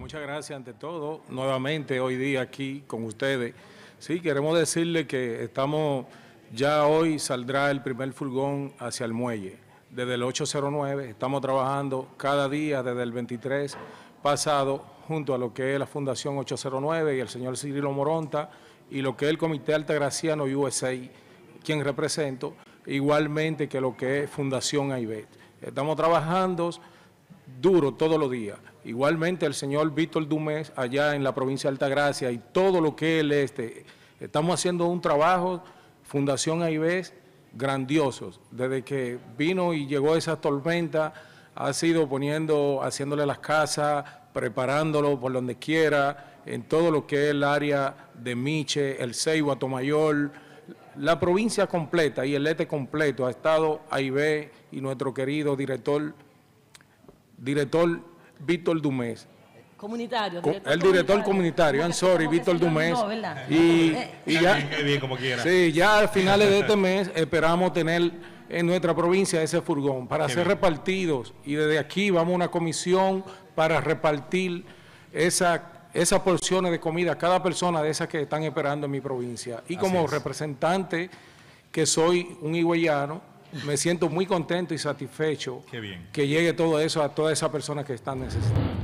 muchas gracias ante todo, nuevamente hoy día aquí con ustedes. Sí, queremos decirle que ya hoy saldrá el primer furgón hacia el muelle. Desde el 809 estamos trabajando cada día desde el 23 pasado junto a lo que es la Fundación 809 y el señor Cirilo Moronta y lo que es el Comité Altagraciano USA, quien represento, igualmente que lo que es Fundación AIBET. Estamos trabajando duro todos los días. Igualmente el señor Víctor Dumés allá en la provincia de Altagracia y todo lo que es estamos haciendo un trabajo, Fundación AIBET, grandiosos. Desde que vino y llegó esa tormenta, ha sido haciéndole las casas, preparándolo por donde quiera, en todo lo que es el área de Miche, el Ceibo, Atomayor, la provincia completa y el este completo ha estado AIBET y nuestro querido director Víctor Dumés. Comunitario. El director comunitario, Víctor Dumés. No, y ya, bien, como quiera. Sí, ya a finales de este mes esperamos tener en nuestra provincia ese furgón para ser repartidos. Y desde aquí vamos a una comisión para repartir esas porciones de comida a cada persona de esas que están esperando en mi provincia. Y como representante que soy un higüeyano, me siento muy contento y satisfecho que llegue todo eso a todas esas personas que están necesitando.